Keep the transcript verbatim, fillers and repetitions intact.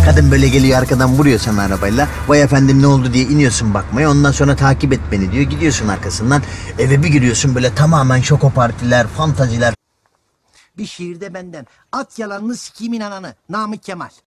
Kadın böyle geliyor arkadan vuruyor sana arabayla. Vay efendim ne oldu diye iniyorsun bakmaya. Ondan sonra takip et beni diyor. Gidiyorsun arkasından. Eve bir giriyorsun böyle tamamen şoko partiler, fantaziler. Bir şiirde benden. At yalanını sikimin ananı. Namık Kemal.